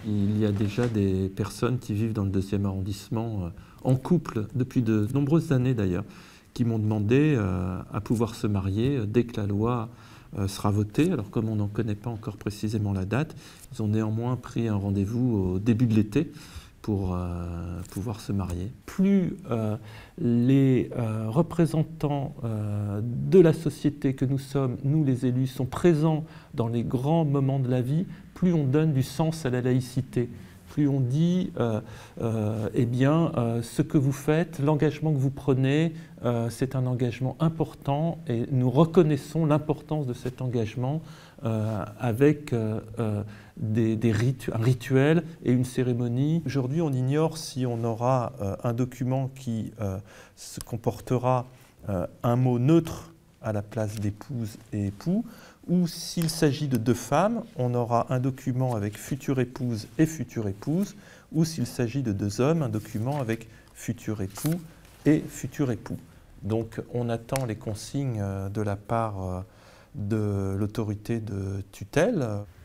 Il y a déjà des personnes qui vivent dans le 2e arrondissement en couple depuis de nombreuses années d'ailleurs, qui m'ont demandé à pouvoir se marier dès que la loi sera votée. Alors comme on n'en connaît pas encore précisément la date, ils ont néanmoins pris un rendez-vous au début de l'été pour pouvoir se marier. Plus les représentants de la société que nous sommes, nous les élus, sont présents dans les grands moments de la vie, plus on donne du sens à la laïcité. Plus on dit, eh bien, ce que vous faites, l'engagement que vous prenez, c'est un engagement important et nous reconnaissons l'importance de cet engagement avec un rituel et une cérémonie. Aujourd'hui, on ignore si on aura un document qui se comportera un mot neutre à la place d'épouse et époux, ou s'il s'agit de 2 femmes, on aura un document avec future épouse et future épouse, ou s'il s'agit de 2 hommes, un document avec futur époux et futur époux. Donc on attend les consignes de la part de l'autorité de tutelle.